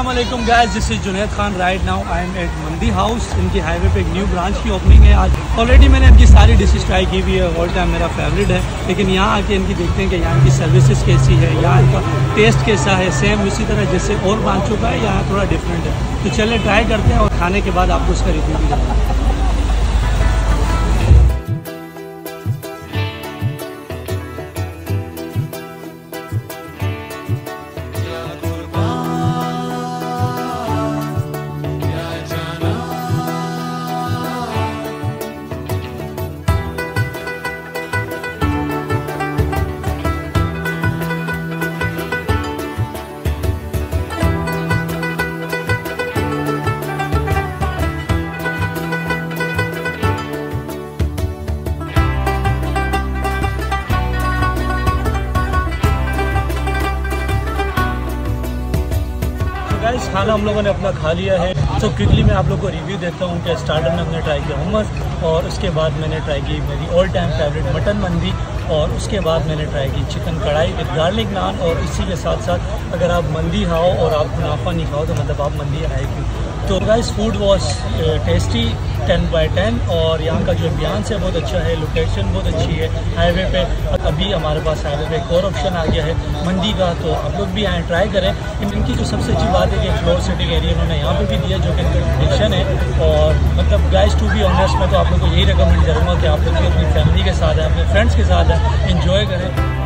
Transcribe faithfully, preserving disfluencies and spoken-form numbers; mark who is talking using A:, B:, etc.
A: अस्सलामुअलैकुम guys, this is Junaid Khan. Right now I am at Mandi House. इनकी highway पे एक न्यू ब्रांच की ओपनिंग है आज। ऑलरेडी मैंने इनकी सारी डिशेस ट्राई की हुई है, ऑल टाइम मेरा फेवरेट है। लेकिन यहाँ आके इनकी देखते हैं कि यहाँ की सर्विसेज कैसी है, यहाँ इनका टेस्ट कैसा है। सेम उसी तरह जैसे और ब्रांचों का है, यहाँ थोड़ा डिफरेंट है। तो चलिए ट्राई करते हैं और खाने के बाद आपको उसका रिव्यू भी देंगे। गाइस, खाना हम लोगों ने अपना खा लिया है। तो क्विकली मैं आप लोग को रिव्यू देता हूँ कि स्टार्टर में हमने ट्राई किया हुमस, और उसके बाद मैंने ट्राई की मेरी ऑल टाइम फेवरेट मटन मंदी, और उसके बाद मैंने ट्राई की चिकन कढ़ाई विद गार्लिक नान। और इसी के साथ साथ अगर आप मंदी खाओ और आप मुनाफा नहीं खाओ तो मतलब आप मंदी आए क्यों। तो guys, food was tasty, ten by ten. और यहाँ का जो एम्बियंस है बहुत अच्छा है, लोकेशन बहुत अच्छी है हाईवे पे। अभी हमारे पास हाईवे पे एक और ऑप्शन आ गया है मंदी का, तो आप लोग भी आएँ, ट्राई करें। इनकी जो सबसे अच्छी बात है कि फ्लोर सिटिंग एरिया इन्होंने यहाँ पे भी दिया, जो कि इनका ट्रेडिशन है। और मतलब गाइस, टू बी ऑनेस्ट, मैं तो आप लोग को यही रिकमेंड करूँगा कि आप लोग भी अपनी फैमिली के साथ हैं, अपने फ्रेंड्स के साथ हैं, इंजॉय करें।